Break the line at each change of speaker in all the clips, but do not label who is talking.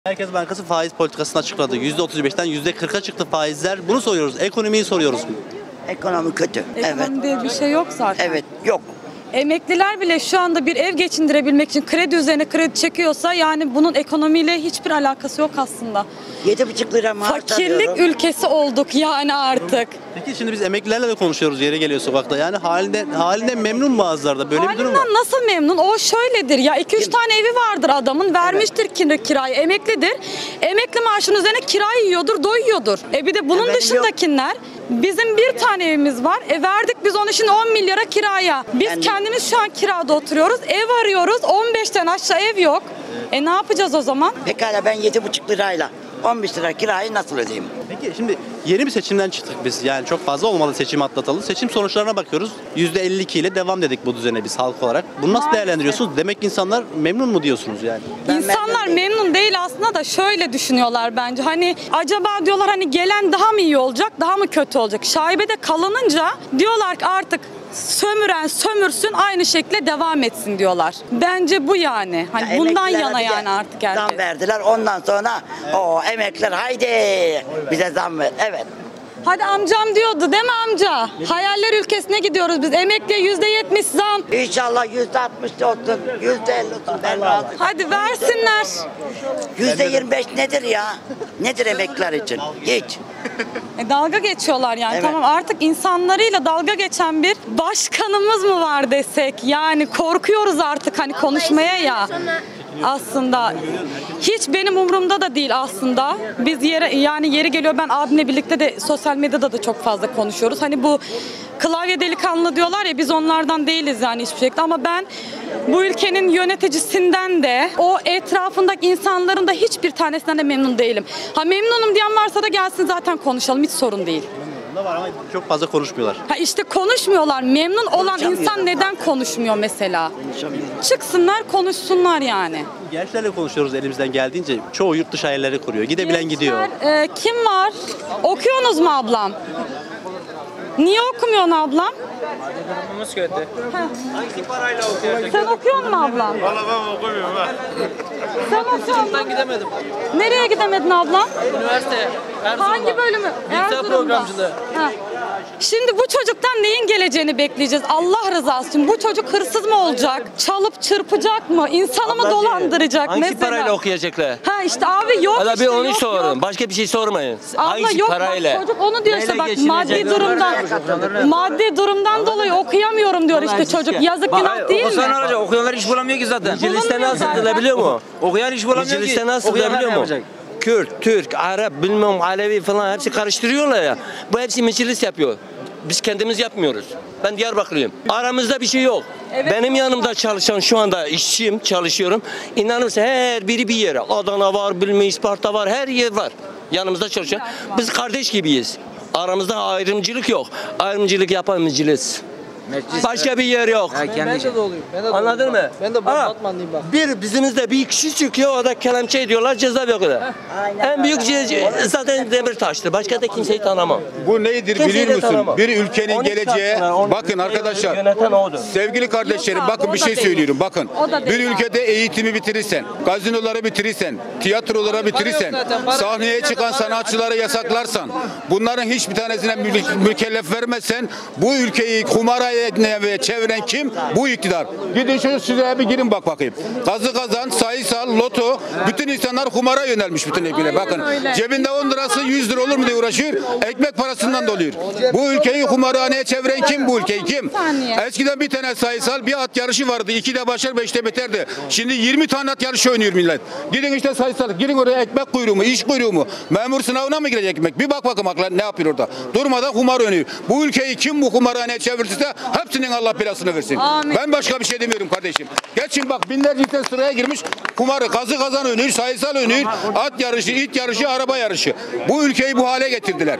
Merkez Bankası faiz politikasını açıkladı. %35'ten %40'a çıktı faizler. Bunu soruyoruz. Ekonomiyi soruyoruz.
Ekonomi kötü.
Ekonomi diye bir şey yok zaten.
Evet, yok.
Emekliler bile şu anda bir ev geçindirebilmek için kredi üzerine kredi çekiyorsa yani bunun ekonomiyle hiçbir alakası yok aslında.
7,5 lira maaş
Fakirlik
alıyorum.
ülkesi olduk yani artık.
Peki şimdi biz emeklilerle de konuşuyoruz. Yere geliyor sokakta. Yani halinden memnun bazıları da. Böyle bir durum var.
Halinden nasıl memnun? O şöyledir ya 2-3 tane evi vardır adamın vermiştir kirayı emeklidir. Emekli maaşının üzerine kirayı yiyordur doyuyordur. Bir de bunun dışındakiler bizim bir tane evimiz var. Verdik biz onu şimdi 10 milyara kiraya. Biz kendimiz şu an kirada oturuyoruz. Ev arıyoruz. 15'ten aşağı ev yok. Ne yapacağız o zaman?
Pekala ben 7,5 lirayla 15 lira kirayı nasıl ödeyeyim?
Peki şimdi yeni bir seçimden çıktık biz. Yani çok fazla olmadı seçimi atlatalı. Seçim sonuçlarına bakıyoruz. %52 ile devam dedik bu düzene biz halk olarak. Bunu nasıl değerlendiriyorsunuz? Demek ki insanlar memnun mu diyorsunuz yani?
İnsanlar memnun değil aslında da şöyle düşünüyorlar bence. Hani acaba diyorlar hani gelen daha mı iyi olacak, daha mı kötü olacak? Şaibede kalınınca diyorlar ki artık sömüren sömürsün aynı şekilde devam etsin diyorlar. Bence bu yani. Hani bundan yana yani artık herkes.
Zam verdiler ondan sonra o emekliler haydi bize zam ver. Evet.
Hadi amcam diyordu değil mi amca? Hayaller ülkesine gidiyoruz biz. Emekliye %70 zam.
İnşallah %60 olsun, %50 olsun ben razıyım.
Hadi versinler.
%25 nedir ya? Nedir emekliler için? Hiç.
Dalga geçiyorlar yani.
Evet.
Tamam artık insanlarıyla dalga geçen bir başkanımız mı var desek? Yani korkuyoruz artık hani konuşmaya ya. Aslında hiç benim umurumda da değil aslında. Biz yeri geliyor ben abimle birlikte de sosyal medyada da çok fazla konuşuyoruz. Hani bu klavye delikanlı diyorlar ya biz onlardan değiliz yani hiçbir şekilde ama ben bu ülkenin yöneticisinden de o etrafındaki insanların da hiçbir tanesinden de memnun değilim. Ha memnunum diyen varsa da gelsin zaten konuşalım hiç sorun değil.
Da var ama çok fazla konuşmuyorlar.
Ha işte konuşmuyorlar. Memnun olan insan neden konuşmuyor mesela? Çıksınlar konuşsunlar yani.
Gençlerle konuşuyoruz elimizden geldiğince. Çoğu yurt dışı hayalleri kuruyor. Gidebilen gidiyor.
Kim var? Okuyorsunuz mu ablam? Niye okumuyorsun ablam?
Durumumuz kötü. Hangi parayla okuyorsun?
Sen okuyor musun ablam?
Valla ben okumuyorum ha.
Sen okuyor musun?
Ben gidemedim.
Nereye gidemedin ablam?
Üniversite. Erzurum'da.
Hangi bölümü?
Bilgisayar programcılığı.
Ha. Şimdi bu çocuktan neyin geleceğini bekleyeceğiz? Allah rızası için. Bu çocuk hırsız mı olacak? Çalıp çırpacak mı? İnsanı mı dolandıracak
Hangi
mesela?
parayla okuyacaklar?
Ha işte abi yok
Hala
işte
bir onu
yok,
sorun.
yok.
Başka bir şey sormayın.
Abla
Hangi
yok
parayla?
bak çocuk onu diyor işte
Neyle
bak
geçinecek?
maddi durumdan dolayı okuyamıyorum diyor işte çocuk. Yazık günah değil mi?
Okusan olacak. Okuyanlar iş bulamıyor ki zaten.
Mecliste nasıl edilebiliyor mu?
Okuyan iş bulamıyor ki.
Mecliste nasıl
Okuyanlar
edilebiliyor
ne
mu?
yapacak?
Kürt, Türk, Arap, bilmem Alevi falan hepsi karıştırıyorlar ya. Bu hepsi meclis yapıyor. Biz kendimiz yapmıyoruz. Ben Diyarbakırlıyım. Aramızda bir şey yok.
Evet.
Benim yanımda çalışan şu anda işçiyim, çalışıyorum. İnanır mısın her biri bir yere. Adana var, bilmem Isparta var, her yer var. Yanımızda çalışan. Biz kardeş gibiyiz. Aramızda ayrımcılık yok. Ayrımcılık yapan meclis. Başka bir yer yok.
Ben de doluyum.
Anladın mı?
Ben de
Ha,
Batmanlıyım bak.
bir bizimizde bir kişi çıkıyor o da kelepçe ediyorlar ceza veriyorlar. En büyük zaten Demirtaş'tır. Başka da kimseyi tanımam.
Bu nedir
Kimseyi
biliyor
de
musun?
tanımam.
Bir ülkenin
12
geleceği,
saat sonra,
bakın
12
arkadaşlar,
yöneten odur.
sevgili kardeşlerim
Yok abi,
bakın
o
bir
da
şey
değil.
söylüyorum bakın.
O da
Bir
değil
ülkede eğitimi bitirirsen, gazinoları bitirirsen, tiyatroları bitirirsen, sahneye çıkan sanatçıları yasaklarsan, bunların hiçbir tanesine mükellef vermezsen, bu ülkeyi kumara ve çeviren kim? Bu iktidar. Gidin şu size bir girin bak bakayım. Kazı kazan, sayısal, loto, bütün insanlar kumara yönelmiş bütün ülkeler. Bakın
öyle.
cebinde 10 lirası 100 lira olur mu diye uğraşıyor. Ekmek parasından doluyor. Bu ülkeyi kumarhaneye çeviren kim bu ülkeyi? Kim?
Saniye.
Eskiden bir tane sayısal bir at yarışı vardı. 2'de başlar 5'te biterdi. Şimdi 20 tane at yarışı oynuyor millet. Gidin işte sayısal. Girin oraya ekmek kuyruğu mu? İş kuyruğu mu? Memur sınavına mı girecek ekmek? Bir bak bakalım ne yapıyor orada. Durmadan kumar oynuyor. Bu ülkeyi kim bu kumarhaneye çevirdiyse hepsinin Allah belasını versin.
Amin.
Ben başka bir şey demiyorum kardeşim. Geçin bak binlerce insan sıraya girmiş. Kumarı, kazı kazan oynuyor, sayısal oynuyor. At yarışı, it yarışı, araba yarışı. Bu ülkeyi bu hale getirdiler.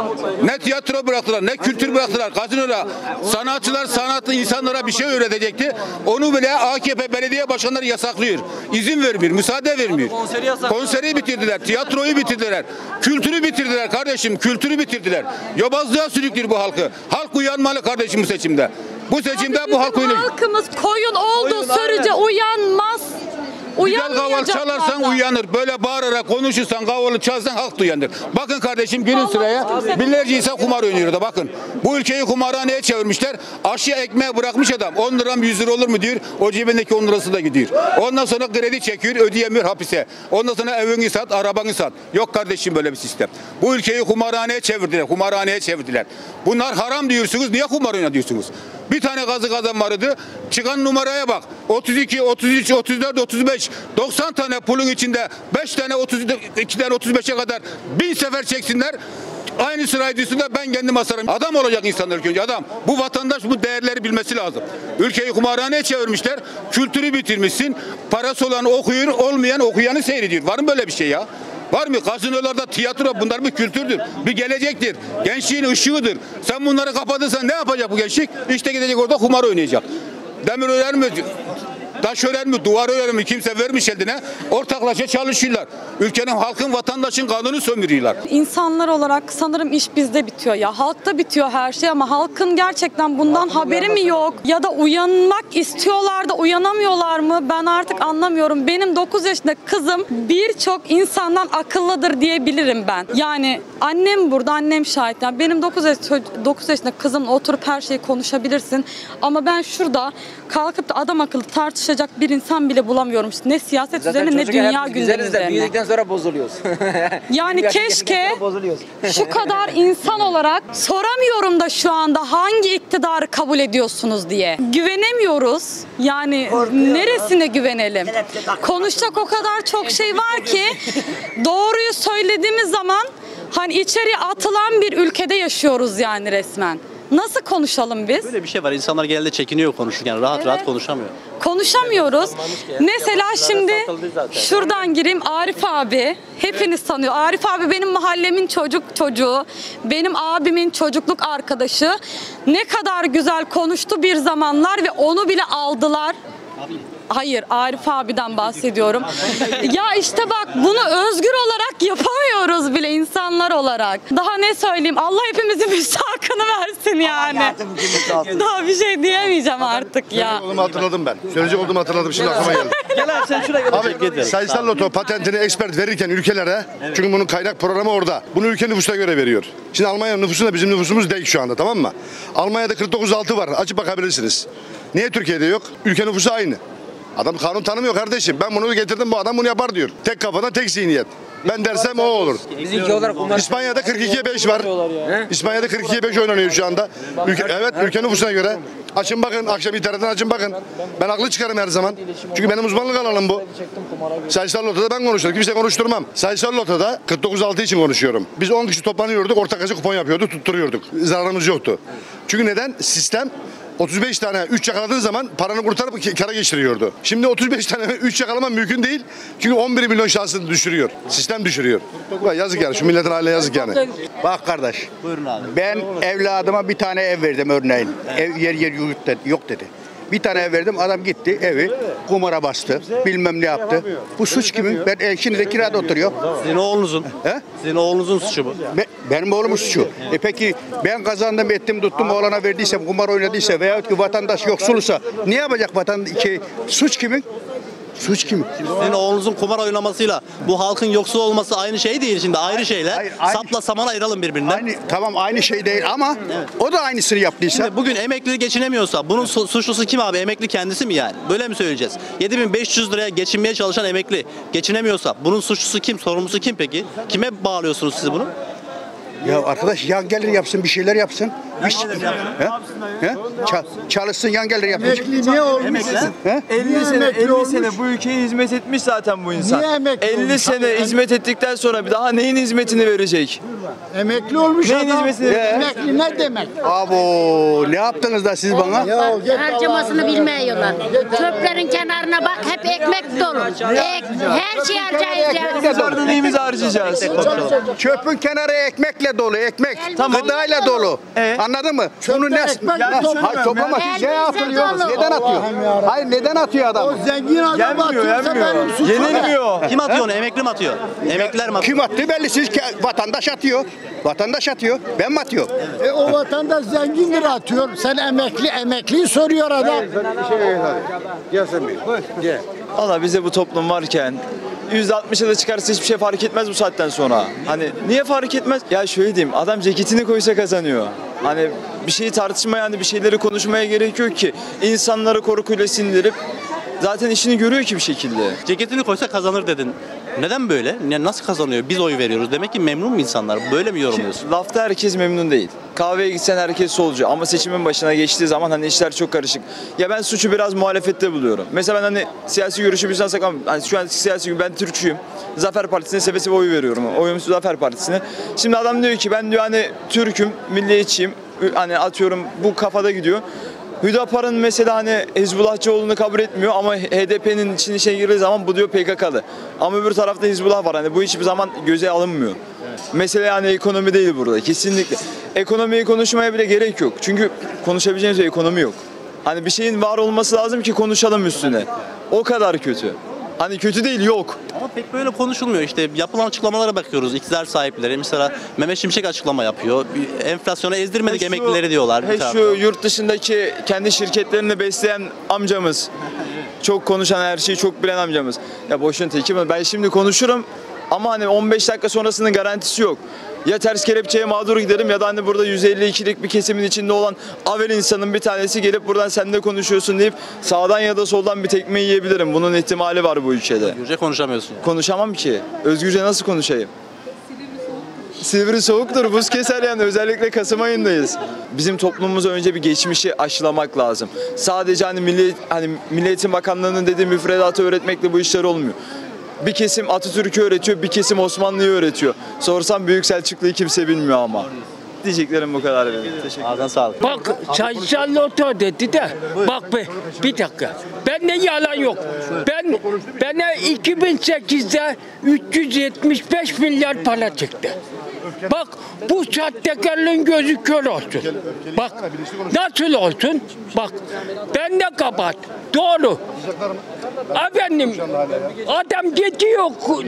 Ne tiyatro bıraktılar, ne kültür bıraktılar. Gazinoda sanatçılar sanatlı insanlara bir şey öğretecekti. Onu bile AKP belediye başkanları yasaklıyor. İzin vermiyor, müsaade vermiyor. Konseri bitirdiler, tiyatroyu bitirdiler. Kültürü bitirdiler kardeşim, kültürü bitirdiler. Yobazlığa sürüklüyor bu halkı. Halk uyanmalı kardeşim bu seçimde. Bu seçimde bu halk uyanıyor.
Halkımız koyun olduğu sürece uyanmaz.
Güzel kaval
Uyanmayacaklar
çalarsan
da.
uyanır. Böyle bağırarak konuşursan, kavalı çalsan halk da uyanır. Bakın kardeşim girin sıraya. Binlerce insan kumar oynuyor da bakın. Bu ülkeyi kumarhaneye çevirmişler. Aşıya ekmeğe bırakmış adam. 10 liram 100 lira olur mu diyor. O cebindeki 10 lirası da gidiyor. Ondan sonra kredi çekiyor, ödeyemiyor hapise. Ondan sonra evini sat, arabanı sat. Yok kardeşim böyle bir sistem. Bu ülkeyi kumarhaneye çevirdiler. Kumarhaneye çevirdiler. Bunlar haram diyorsunuz. Niye kumar oyna diyorsunuz? Bir tane gazı kazan vardı. Çıkan numaraya bak. 32, 33, 34, 35, 90 tane pulun içinde 5 tane 32'den 35'e kadar 1000 sefer çeksinler. Aynı sırayı düşsünler, ben kendim asarım. Adam olacak insanlar ilk önce adam. Bu vatandaş bu değerleri bilmesi lazım. Ülkeyi kumarhaneye çevirmişler. Kültürü bitirmişsin. Parası olan okuyor, olmayan okuyanı seyrediyor. Var mı böyle bir şey ya? Var mı? Gazinolarda tiyatro bunlar bir kültürdür. Bir gelecektir. Gençliğin ışığıdır. Sen bunları kapatırsan ne yapacak bu gençlik? İşte gidecek orada kumar oynayacak. Demir örer mi? Taş örer mi? Duvar örer mi? Kimse vermiş eline. Ortaklaşa çalışıyorlar. Ülkenin, halkın, vatandaşın kanını sömürüyorlar.
İnsanlar olarak sanırım iş bizde bitiyor ya. Halkta bitiyor her şey ama halkın gerçekten bundan haberi mi yok? Ya da uyanmak istiyorlar da uyanamıyorlar mı? Ben artık anlamıyorum. Benim 9 yaşında kızım birçok insandan akıllıdır diyebilirim ben. Yani annem burada, annem şahit. Yani benim 9 yaşında kızımla oturup her şeyi konuşabilirsin. Ama ben şurada kalkıp da adam akıllı tartışacak bir insan bile bulamıyorum. Ne siyaset üzerine ne dünya gündemi üzerine.
Büyüdükten sonra bozuluyoruz.
Yani keşke şu kadar insan olarak soramıyorum da şu anda hangi iktidarı kabul ediyorsunuz diye. Güvenemiyoruz. Yani neresine güvenelim? Konuşacak o kadar çok şey var ki doğruyu söylediğimiz zaman hani içeriye atılan bir ülkede yaşıyoruz yani resmen. Nasıl konuşalım biz?
Böyle bir şey var. İnsanlar genelde çekiniyor konuşurken. Rahat rahat konuşamıyor.
Konuşamıyoruz. Mesela şimdi şuradan gireyim. Arif abi. Hepiniz tanıyor. Arif abi benim mahallemin çocuğu. Benim abimin çocukluk arkadaşı. Ne kadar güzel konuştu bir zamanlar ve onu bile aldılar. Hayır, Arif abiden bahsediyorum. Ya işte bak bunu özgür olarak yapamıyoruz bile insanlar olarak. Daha ne söyleyeyim? Allah hepimizin müstahakını versin yani. Daha bir şey diyemeyeceğim artık ya.
Olduğumu hatırladım ben. Söyleyecek olduğumu hatırladım, şimdi aklıma geldi.
Gel abi sen şuraya gel.
Abi sayısal loto patentini expert verirken ülkelere, çünkü bunun kaynak programı orada. Bunu ülke nüfusuna göre veriyor. Şimdi Almanya nüfusunda bizim nüfusumuz değil şu anda, tamam mı? Almanya'da 49.6 var, açıp bakabilirsiniz. Niye Türkiye'de yok? Ülke nüfusu aynı. Adam kanun tanımıyor kardeşim. Ben bunu getirdim, bu adam bunu yapar diyor. Tek kafadan tek zihniyet. Ben dersem o olur.
Bizimki olarak bunlar...
İspanya'da 42'ye 5 var. İspanya'da 42'ye 5 oynanıyor şu anda. Evet, ülke nüfusuna göre. Açın bakın, akşam internetten açın bakın. Ben haklı çıkarım her zaman. Çünkü benim uzmanlık alanım bu. Sayısal lotoda ben konuşuyorum. Kimse konuşturmam. Sayısal lotoda 49.6 için konuşuyorum. Biz 10 kişi toplanıyorduk, ortaklaşa kupon yapıyorduk, tutturuyorduk. Zararımız yoktu. Çünkü neden? Sistem 35 tane 3 yakaladığın zaman paranı kurtarıp kara geçiriyordu. Şimdi 35 tane 3 yakalaman mümkün değil. Çünkü 11 milyon şansını düşürüyor. Sistem düşürüyor. Yazık yani, şu milletin haline yazık yani.
Bak kardeş,
Buyurun abi.
ben evladıma bir tane ev verdim örneğin. Ev yer yok dedi. Bir tane ev verdim, adam gitti evi kumara bastı, bilmem ne yaptı. Bu suç kimin? Ben şimdi de kirada oturuyor.
Sizin oğlunuzun.
He?
Sizin oğlunuzun suçu bu.
Benim oğlumun suçu. Peki ben kazandım, ettim, tuttum, oğlana verdiysem, kumar oynadıysa veyahut ki vatandaş yoksulsa ne yapacak vatandaş? Suç kimin? Suç kimin?
Sizin oğlunuzun kumar oynamasıyla bu halkın yoksul olması aynı şey değil şimdi, ayrı şeyler.
Hayır, aynı-
Sapla saman ayıralım birbirinden.
Tamam aynı şey değil ama o da aynısını yaptıysa.
Şimdi bugün emekli geçinemiyorsa bunun suçlusu kim abi? Emekli kendisi mi yani? Böyle mi söyleyeceğiz? 7.500 liraya geçinmeye çalışan emekli geçinemiyorsa bunun suçlusu kim? Sorumlusu kim peki? Kime bağlıyorsunuz siz bunu?
Ya arkadaş yan gelir yapsın, bir şeyler yapsın. Çalışsın, yan gelir yapsın.
Emekli niye olmuş?
50 sene bu ülkeye hizmet etmiş zaten bu insan.
Niye emekli
50
olmuş?
sene hizmet ettikten sonra bir daha neyin hizmetini verecek?
Emekli olmuş
Neyin
adam.
hizmetini-
Emekli ne demek?
Abo ne yaptınız da siz bana?
Ya git
Harcamasını bilmiyorlar. Çöplerin kenarına bak hep ekmek dolu. Her şey harcayacağız.
Biz orada neyimizi harcayacağız?
Çöpün kenarı ekmekle dolu, ekmek.
Tamam.
Gıdayla dolu. Anladın mı? Bunu ne? Hayır toplama.
ya.
Ne yapılıyor?
Elbise dolu.
Neden atıyor? Hayır neden atıyor adam?
o zengin adam
Yenmiyor,
atıyorsa benim
yenmiyor.
suçum.
Yenilmiyor.
Kim atıyor onu? Emekli mi atıyor? Emekliler mi atıyor?
Kim attı belli, siz vatandaş atıyor. Vatandaş atıyor. Ben mi atıyorum?
O vatandaş zengindir atıyor. Sen emekliyi soruyor adam.
Valla bize bu toplum varken %60'a da çıkarsa hiçbir şey fark etmez bu saatten sonra. Hani niye fark etmez? Ya şöyle diyeyim, adam ceketini koysa kazanıyor. Hani bir şeyi tartışmaya, hani bir şeyleri konuşmaya gerek yok ki. İnsanları korkuyla sindirip zaten işini görüyor ki bir şekilde.
Ceketini koysa kazanır dedin. Neden böyle? Nasıl kazanıyor? Biz oy veriyoruz. Demek ki memnun mu insanlar? Böyle mi yorumluyorsun?
Lafta herkes memnun değil. Kahveye gitsen herkes solcu ama seçimin başına geçtiği zaman hani işler çok karışık. Ya ben suçu biraz muhalefette buluyorum. Mesela ben hani siyasi görüşü bir insan ama hani şu an siyasi, ben Türkçüyüm. Zafer Partisi'ne seve seve oy veriyorum. Oyum Zafer Partisi'ne. Şimdi adam diyor ki ben diyor hani Türk'üm, milliyetçiyim. Hani atıyorum bu kafada gidiyor. Hüdapar'ın mesela hani Hizbullahçı olduğunu kabul etmiyor ama HDP'nin içine girdiği zaman bu diyor PKK'lı. Ama öbür tarafta Hizbullah var. Hani bu hiçbir zaman göze alınmıyor. Evet. Mesele yani ekonomi değil burada. Kesinlikle. Ekonomiyi konuşmaya bile gerek yok. Çünkü konuşabileceğimiz bir ekonomi yok. Hani bir şeyin var olması lazım ki konuşalım üstüne. O kadar kötü. Hani kötü değil, yok.
Ama pek böyle konuşulmuyor. İşte yapılan açıklamalara bakıyoruz. İktidar sahipleri mesela Mehmet Şimşek açıklama yapıyor. Enflasyona ezdirmedik emeklileri diyorlar.
Şu yurt dışındaki kendi şirketlerini besleyen amcamız. Çok konuşan, her şeyi çok bilen amcamız. Ya boşun teki, ben şimdi konuşurum ama hani 15 dakika sonrasının garantisi yok. Ya ters kelepçeye mağdur giderim ya da hani burada 152'lik bir kesimin içinde olan avel insanın bir tanesi gelip buradan sen de konuşuyorsun deyip sağdan ya da soldan bir tekme yiyebilirim. Bunun ihtimali var bu ülkede.
Özgürce konuşamıyorsun.
Konuşamam ki. Özgürce nasıl konuşayım? Silivri soğuktur, buz keser yani, özellikle Kasım ayındayız. Bizim toplumumuza önce bir geçmişi aşılamak lazım. Sadece hani Milli Eğitim Bakanlığı'nın dediği müfredatı öğretmekle bu işler olmuyor. Bir kesim Atatürk'ü öğretiyor, bir kesim Osmanlı'yı öğretiyor. Sorsam Büyük Selçuklu'yu kimse bilmiyor ama. Diyeceklerim bu kadar benim. Teşekkür ederim.
Sağlık.
Bak Sayısal Loto dedi de bak be bir dakika. Bende yalan yok. Bana 2008'de 375 milyar para çıktı. Bak bu sahtekarlığın gözü kör olsun. Bak nasıl olsun? Bak ben de kapat. Doğru. Efendim adam gidiyor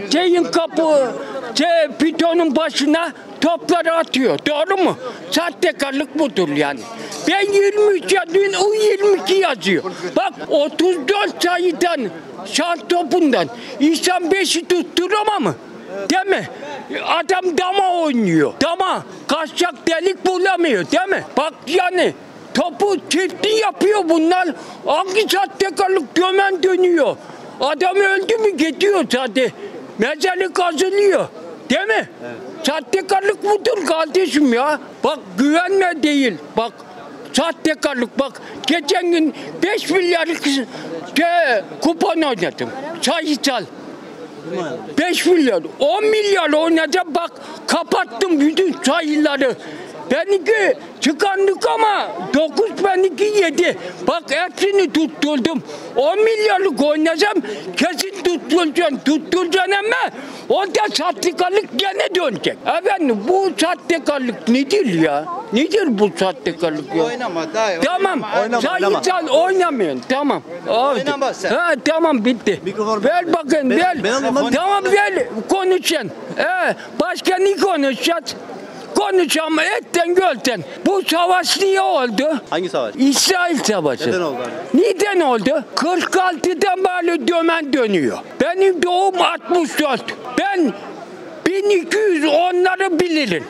pitonun başına topları atıyor. Doğru mu? Sahtekarlık budur yani. Ben 23 yazıyorum, o 22 yazıyor. Bak 34 sayıdan şans topundan insan 5'i tutturamaz mı? Değil mi? Adam dama oynuyor. Dama. Kaçacak delik bulamıyor. Değil mi? Bak yani topu çiftli yapıyor bunlar. Hangi sahtekarlık gömen dönüyor. Adam öldü mü gidiyor zaten. Mezarı kazılıyor. Değil mi? Evet. Sahtekarlık budur kardeşim ya. Bak güvenme değil. Bak sahtekarlık. Bak geçen gün 5 milyarlık kupon oynadım. Sayısal. 5 milyar, 10 milyar oynayacağım, bak kapattım bütün sayıları. Benimki çıkanlık ama 9, benimki 7. Bak hepsini tutturdum. 10 milyarlık oynayacağım, kesin tutturacaksın ama orada sahtekarlık gene dönecek. Efendim bu sahtekarlık nedir ya? Nedir bu sahtekarlık ya?
Oynama daha.
Tamam, sayısal oynamıyorsun, tamam.
Oynama sen.
Ha, tamam bitti. Ver bakın, ver. Tamam ver, konuşun. Başka ne konuşacağız? Konuşalım etten gölten. Bu savaş niye oldu?
Hangi savaş?
İsrail Savaşı.
Neden oldu?
Neden oldu? 46'dan beri dömen dönüyor. Benim doğum 64. Ben 1210'ları bilirim.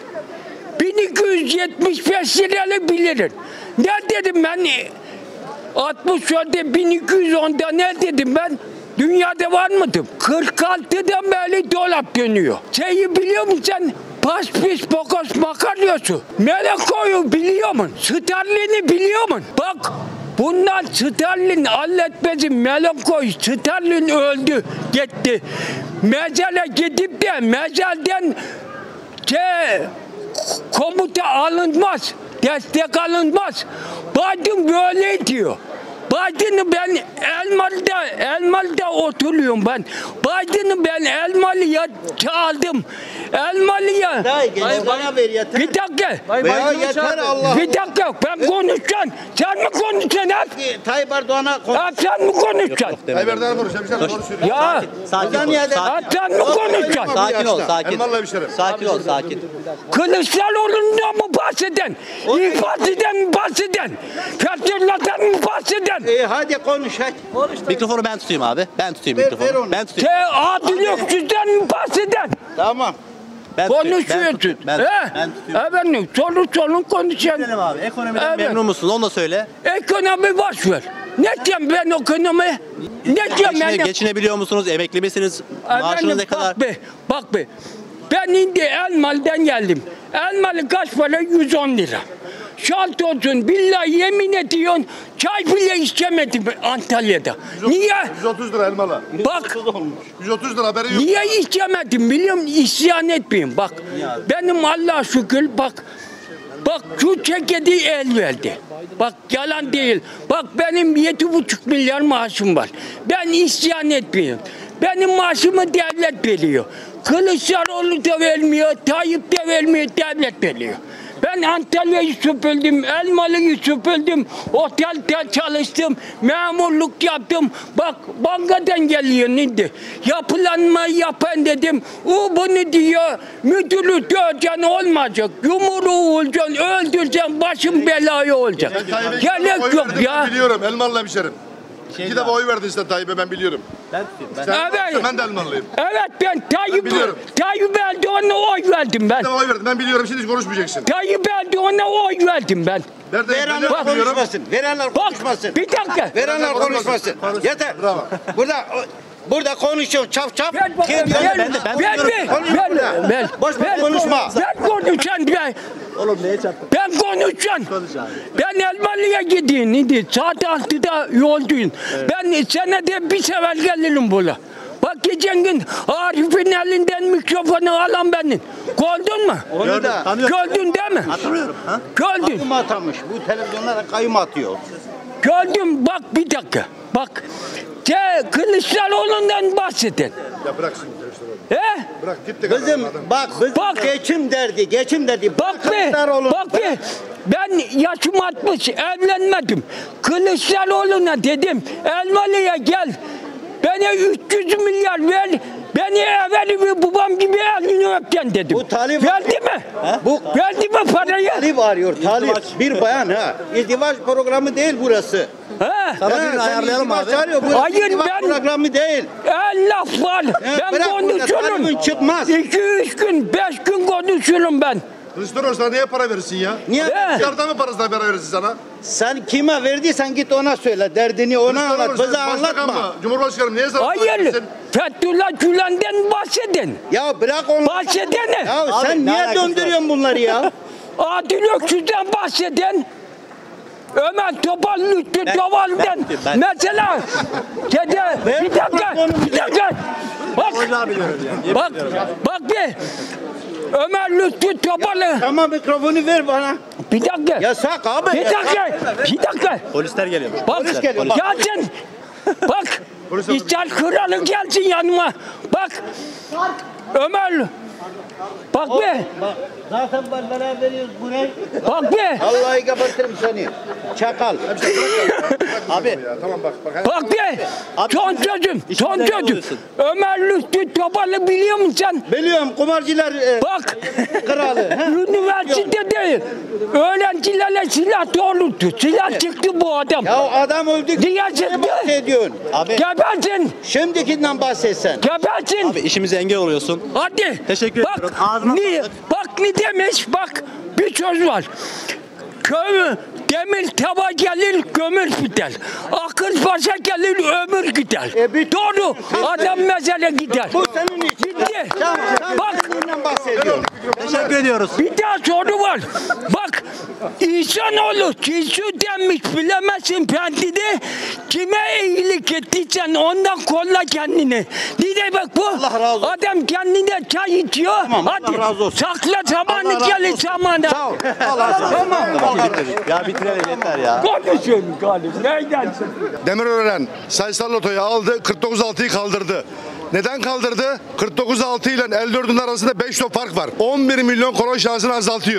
1275 liralı bilirim. Ne dedim ben? 64'te 1210'da ne dedim ben? Dünyada var mıydım? 46'dan beri dolap dönüyor. Şeyi biliyor musun sen? Paspis bokos makaryosu. Melekoyu biliyor musun? Sterlin'i biliyor musun? Bak bunlar Sterlin halletmesi Melekoy. Sterlin öldü gitti. Mezara gidip de mezardan komuta alınmaz. Destek alınmaz. Biden böyle diyor. Biden'ı ben Elmalı'da oturuyorum ben. Biden'ı ben Elmalı'ya çaldım. Elmalı'ya.
Bana ver yeter.
Bir dakika.
Yeter Allah.
Bir dakika ben konuşacağım. Sen mi konuşacaksın hep?
Tayyip Erdoğan'a
sen mi konuşacaksın?
Tayyip Erdoğan'a konuşacağım.
Ya.
Sakin ol.
Sen mi konuşacaksın?
Sakin ol. Sakin.
Sakin
ol. Sakin.
Kılıçdaroğlu'ndan mı bahseden? İyi Parti'den mi bahseden? Fethüllah'tan mı bahseden?
Hadi konuş hadi.
Mikrofonu ben tutayım abi. Ben tutayım
Ver
mikrofonu.
onu.
Ben tutayım.
Adil Öksüz'den mi bahseden?
Tamam.
Ben tutayım.
Konuşuyorsun.
Ben tutayım.
Efendim solun konuşan.
Gidelim abi. Ekonomiden memnun musun? Onu da söyle.
Ekonomi boş ver. Ne diyeyim ben ekonomi? Ne diyeyim ben?
Geçinebiliyor musunuz? Emekli misiniz? Maaşınız ne kadar?
Bak be. Ben şimdi Elmalı'dan geldim. Elmalı kaç para? 110 lira. Şalt olsun billahi yemin ediyorsun çay bile içemedim Antalya'da. Niye?
130 lira Elmalı.
Bak
130 lira haberi yok.
niye içemedim biliyor musun? İsyan etmeyeyim bak. Benim Allah'a şükür bak şu çekedi el verdi. Bak yalan değil. Bak benim 7,5 milyar maaşım var. Ben isyan etmiyorum. Benim maaşımı devlet veriyor. Kılıçdaroğlu da vermiyor, Tayyip de vermiyor, devlet veriyor. Ben Antalya'yı süpürdüm, Elmalı'yı süpürdüm, otelde çalıştım, memurluk yaptım. Bak bankadan geliyor neydi? Yapılanmayı yapan dedim. O bunu diyor, müdürü döveceksin olmayacak. Yumruğu olacaksın, öldüreceksin, başın belaya olacak. Gerek yok ya.
Ben biliyorum Elmalı hemşerim. 2 defa oy verdin sen Tayyip'e ben biliyorum. Ben de Elmalıyım.
Evet ben Tayyip Erdoğan'a oy verdim ben.
Bir defa oy verdin ben biliyorum şimdi hiç konuşmayacaksın.
Tayyip Erdoğan'a oy verdim ben.
Verenler konuşmasın. Verenler konuşmasın.
Bir dakika.
Verenler konuşmasın. Yeter.
Bravo.
Burada konuşuyorsun çap çap.
Ben
konuşma.
Ben konuşan ben.
Oğlum neye çarptın?
Ben konuşan. Ben Elmalı'ya gideyim. Neydi? Saat 6'da yoldayım. Evet. Ben senede bir sefer gelirim buraya. Bak geçen gün Arif'in elinden mikrofonu alan benim. Gördün mü?
Onu da.
Gördün değil mi?
Hatırlıyorum. Ha?
Gördün.
Kayyum atamış. Bu televizyonlara kayyum atıyor.
Gördüm bak bir dakika. Bak. Kılıçdaroğlu'ndan bahsedin.
Ya bırak şimdi Kılıçdaroğlu. Bırak git de
Kızım bak geçim derdi.
Bak be. Ben yaşım 60 evlenmedim. Kılıçdaroğlu'na dedim Elmalı'ya gel. Bana 300 milyar ver. Beni evveli babam gibi elini öpten dedim.
Bu talip
verdi mi? Verdi mi parayı?
Talip arıyor. Talip. Bir bayan ha. İzdivaç programı değil burası.
Sana birini ayarlayalım abi.
Hayır
ben programı değil.
Laf var. Ben konuşurum.
Çıkmaz.
2-3 gün 5 gün konuşurum ben.
Kılıçdaroğlu sana niye para verirsin ya?
Niye?
Dışarıdan mı parasına para verirsin sana?
Sen kime verdiysen git ona söyle. Derdini ona anlat. Bize anlatma.
Cumhurbaşkanım niye sana
Hayır. Fethullah Gülen'den bahsedin.
Ya bırak onu.
Bahsedene.
Ya sen niye döndürüyorsun bunları ya?
Adil Öksüz'den bahsedin. Ömer Topal Lütfü Tobal'den. Mesela bir dakika. Bak bir. Ömer Lütfü Topal'ı.
Tamam mikrofonu ver bana.
Bir dakika.
Yasak abi.
Bir dakika.
Polisler geliyor.
Bak gelsin. Bak. İçer kralı gelsin yanıma. Bak. Ömer. Bak be.
Zaten beraber veriyoruz bu ne?
Bak be.
Vallahi kapatırım seni. Çakal.
Abi.
Tamam bak.
Bak be. Son sözüm. Ömer Lütfü Topal'ı biliyor musun sen?
Biliyorum kumarcılar
Bak.
kralı.
Üniversitede öğrencilere silah doğrulttu. Silah çıktı bu adam.
Ya adam öldü.
Niye çıktı?
Bahsediyorsun.
Abi.
Gebersin.
Şimdikinden bahsetsen.
Gebersin.
Abi işimize engel oluyorsun.
Hadi.
Teşekkür ediyorum. Ağzına sağlık.
Bak ne demiş bak bir söz var. Demir tava gelir gömür biter. Akıl başa gelir ömür gider. Doğru. Adam mezara gider.
Bu senin için.
Gitti. Bak.
bahsediyorum.
Teşekkür ediyoruz.
Bir daha soru var. Bak. İnsanoğlu çiğsu demiş bilemezsin pendide. Kime iyilik ettiysen ondan kolla kendini. Dide bak bu.
Allah razı olsun.
Adam kendine çay içiyor.
Tamam,
hadi.
Allah razı olsun.
Sakla zamanı gelir zamanı.
Sağ ol. Allah razı olsun. Tamam.
Ya bitirelim yeter ya.
Konuşuyorum galiba. Nereden?
Demirören sayısal lotoyu aldı, 49.6'yı kaldırdı. Neden kaldırdı? 49.6 ile 54'ün arasında 5 top fark var. 11 milyon koron şansını azaltıyor.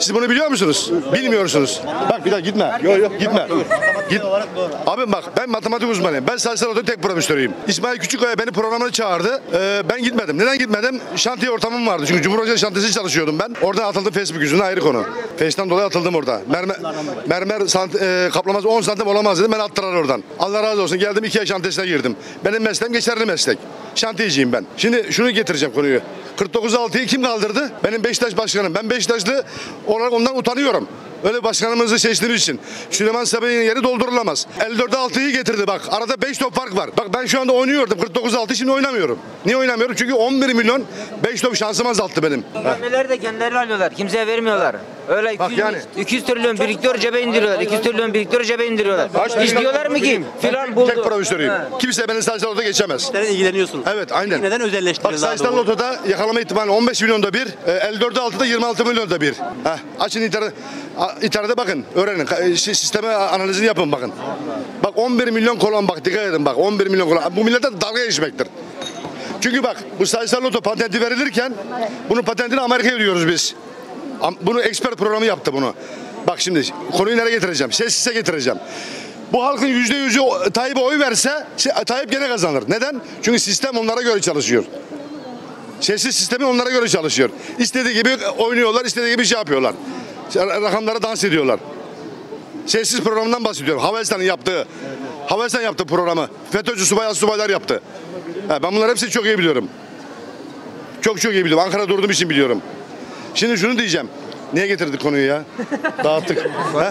Siz bunu biliyor musunuz? Bilmiyorsunuz. Bak bir daha gitme. Yok gitme. Git. Abi bak ben matematik uzmanıyım. Ben sayısal loto tek profesörüyüm. İsmail Küçükkaya beni programına çağırdı. Ben gitmedim. Neden gitmedim? Şantiye ortamım vardı. Çünkü Cumhurbaşkanı şantiyesi çalışıyordum ben. Oradan atıldım Facebook yüzünden ayrı konu. Face'den dolayı atıldım orada. Mermer kaplaması 10 santim olamaz dedim. Ben attılar oradan. Allah razı olsun. Geldim 2 ay şantiyesine girdim. Benim mesleğim geçerli meslek. Şantiyeciyim ben. Şimdi şunu getireceğim konuyu. 49.6'yı kim kaldırdı? Benim Beşiktaş başkanım. Ben Beşiktaşlı olarak ondan utanıyorum. Öyle başkanımızı seçtiğimiz için. Süleyman Sabah'ın yeri doldurulamaz. 54'e 6'yı getirdi bak. Arada 5 top fark var. Bak ben şu anda oynuyordum. 49.6 şimdi oynamıyorum. Niye oynamıyorum? Çünkü 11 milyon 5 top şansım azalttı benim.
Neler de kendileri alıyorlar. Kimseye vermiyorlar. Öyle 200 trilyon biriktiriyor cebe indiriyorlar. 200 trilyon biriktiriyor cebe indiriyorlar. Hiç diyorlar mı ki filan buldu.
Tek profesörüyüm. Kimse beni sayısal loto geçemez.
Sizlerden ilgileniyorsunuz.
Evet aynen.
Neden özelleştiriyorlar?
Bak sayısal lotoda yakalama ihtimali 15 milyonda bir, 54'e 6'da 26 milyonda bir. Açın internete bakın, öğrenin. Sisteme analizini yapın bakın. Bak 11 milyon kolon bak dikkat edin bak 11 milyon kolon. Bu millete dalga geçmektir. Çünkü bak bu sayısal loto patenti verilirken bunun patentini Amerika'ya ödüyoruz biz. Bunu expert programı yaptı bunu. Bak şimdi konuyu nereye getireceğim? Sessize getireceğim. Bu halkın %100'ü Tayyip'e oy verse Tayyip gene kazanır. Neden? Çünkü sistem onlara göre çalışıyor. Sessiz sistemi onlara göre çalışıyor. İstediği gibi oynuyorlar, istediği gibi şey yapıyorlar. Rakamlara dans ediyorlar. Sessiz programından bahsediyorum. Havelsan'ın yaptığı programı. FETÖ'cü subaylar yaptı. Ben bunları hepsini çok iyi biliyorum. Çok iyi biliyorum. Ankara'da durduğum için biliyorum. Şimdi şunu diyeceğim. Niye getirdik konuyu ya? Dağıttık.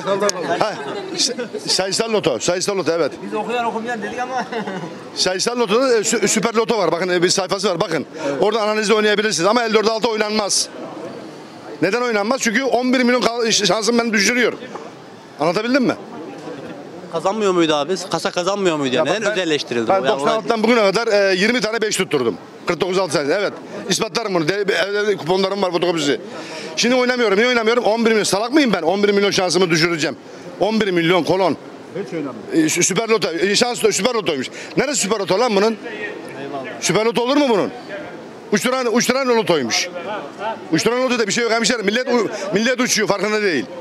Sayısal loto evet.
Biz okumayan dedik ama.
Sayısal lotoda süper loto var. Bakın bir sayfası var bakın. Evet. Orada analizde oynayabilirsiniz ama 54-6 oynanmaz. Neden oynanmaz? Çünkü 11 milyon şansım beni düşürüyor. Anlatabildim mi?
Kazanmıyor muydu abi? Kasa kazanmıyor muydu? Ya neden özelleştirildi?
Ben 96'dan bugüne kadar 20 tane 5 tutturdum. 49.6 sayesinde. Evet. İspatlarım bunu. Evde kuponlarım var, fotokopisi. Şimdi oynamıyorum. Niye oynamıyorum? 11 milyon. Salak mıyım ben? 11 milyon şansımı düşüreceğim. 11 milyon kolon.
Hiç önemli.
Süper loto. Şans süper lotoymuş. Neresi süper loto lan bunun? Süper loto olur mu bunun? Uçturan lotoymuş. Uçturan lotoda bir şey yok hemşerim. Millet uçuyor farkında değil.